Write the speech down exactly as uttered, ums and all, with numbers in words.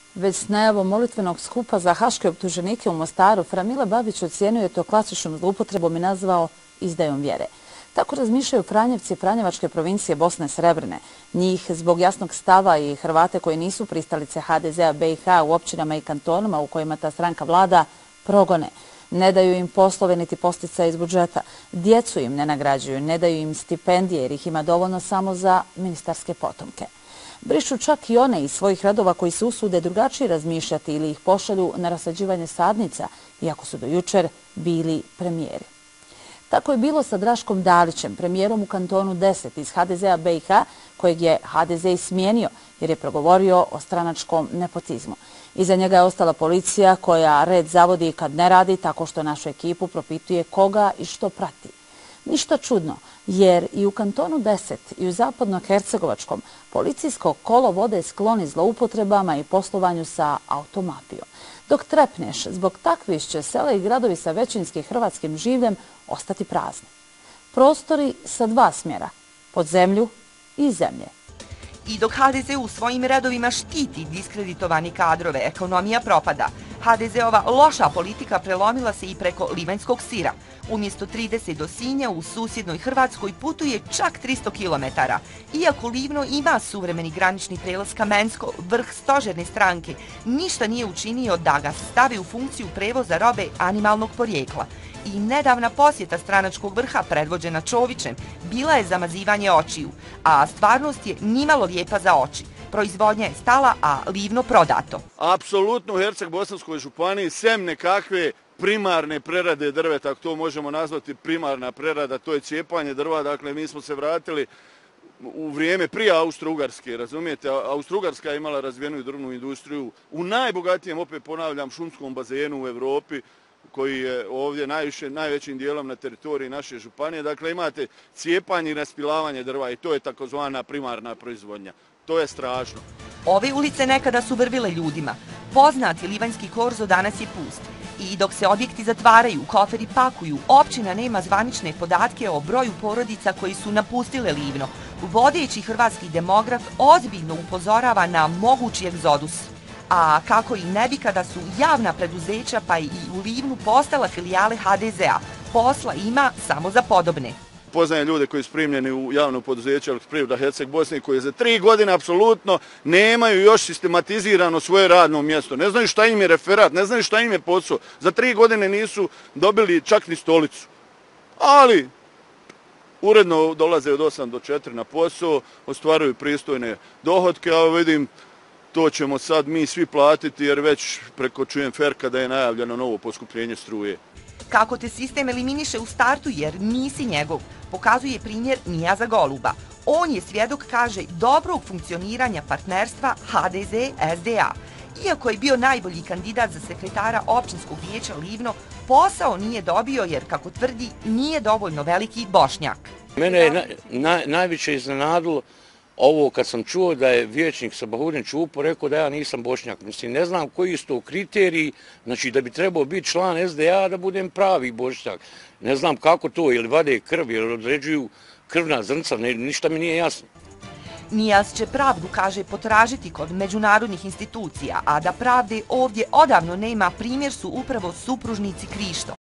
Već s najavom molitvenog skupa za haške optuženike u Mostaru, Fra Mile Babić ocijenio je to klasičnom zloupotrebom i nazvao izdajom vjere. Tako razmišljaju Franjevci Franjevačke provincije Bosne Srebrne. Njih, zbog jasnog stava, i Hrvate koji nisu pristalice ha de zea be i ha u općinama i kantonima u kojima ta stranka vlada, progone. Ne daju im poslove niti posticaje iz budžeta. Djecu im ne nagrađuju, ne daju im stipendije jer ih ima dovoljno samo za ministarske potomke. Brišu čak i one iz svojih redova koji se usude drugačije razmišljati ili ih pošalju na rasađivanje sadnica, iako su do jučer bili premijeri. Tako je bilo sa Draškom Dalićem, premijerom u kantonu deset iz ha de zea be i ha, kojeg je ha de ze i smijenio jer je progovorio o stranačkom nepotizmu. Iza njega je ostala policija koja red zavodi kad ne radi, tako što našu ekipu propituje koga i što prati. Ništa čudno, jer i u kantonu deset i u zapadno-hercegovačkom policijsko kolo vode skloni zloupotrebama i poslovanju sa automafijom. Dok trepneš, zbog takvih će sela i gradovi sa većinskim hrvatskim življem ostati prazni. Prostori sa dva smjera, pod zemlju i zemlje. I dok ha de ze u svojim redovima štiti diskreditovani kadrove, ekonomija propada. ha de zeova loša politika prelomila se i preko livanjskog sira. Umjesto trideset do Sinja u susjednoj Hrvatskoj putuje čak tristo kilometara. Iako Livno ima suvremeni granični prelaz Kamensko, vrh stožerne stranke ništa nije učinio da ga stavi u funkciju prevoza robe animalnog porijekla. I nedavna posjeta stranačkog vrha predvođena Čovićem bila je zamazivanje očiju, a stvarnost je nimalo lijepa za oči. Proizvodnja je stala, a Livno prodato. Apsolutno u Herceg-Bosanskoj županiji, sem nekakve primarne prerade drveta, ako to možemo nazvati primarna prerada, to je cijepanje drva. Dakle, mi smo se vratili u vrijeme prije Austro-Ugarske, razumijete? Austro-Ugarska je imala razvijenu drvnu industriju u najbogatijem, opet ponavljam, šumskom bazenu u Europi, koji je ovdje najviše, najvećim dijelom na teritoriji naše županije. Dakle, imate cijepanje i raspilavanje drva i to je takozvana primarna proizvodnja. To je strašno. Ove ulice nekada su vrvile ljudima. Poznati livanjski korzo danas je pust. I dok se objekti zatvaraju, koferi pakuju, općina nema zvanične podatke o broju porodica koji su napustile Livno. Vodeći hrvatski demograf ozbiljno upozorava na mogući egzodus. A kako i ne bi kada su javna preduzeća pa i u Livnu postala filijale ha de zea. Posla ima samo za podobne. Poznajem ljude koji su primljeni u javno poduzeće Elektroprivreda Herceg-Bosne koji za tri godine apsolutno nemaju još sistematizirano svoje radno mjesto. Ne znaju šta im je referat, ne znaju šta im je posao. Za tri godine nisu dobili čak ni stolicu. Ali uredno dolaze od osam do četiri na posao, ostvaruju pristojne dohotke, a vidim to ćemo sad mi svi platiti jer već preko čujem Ferka da je najavljeno novo poskupljenje struje. Kako te sistem eliminiše u startu jer nisi njegov, pokazuje primjer Nijaza Goluba. On je svjedok, kaže, dobrog funkcioniranja partnerstva ha de ze es de a. Iako je bio najbolji kandidat za sekretara općinskog vijeća Livno, posao nije dobio jer, kako tvrdi, nije dovoljno veliki Bošnjak. Mene je na, na, najviše iznenadilo ovo kad sam čuo da je vijećnik Sabahurin Čupo rekao da ja nisam Bošnjak. Mislim, ne znam koji su to kriteriji, znači da bi trebao biti član es de a da budem pravi Bošnjak. Ne znam kako to, ili vade krv, ili određuju krvna zrnca, ne, ništa mi nije jasno. Nijaz će pravdu, kaže, potražiti kod međunarodnih institucija, a da pravde ovdje odavno nema, primjer su upravo supružnici Krišto.